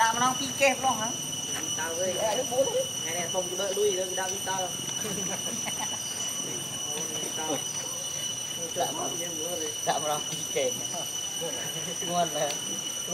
đã mà nó pi kẹp luôn hả tao với này này không đợi đuôi đừng đau tao đã mà nó pi kẹp ngon này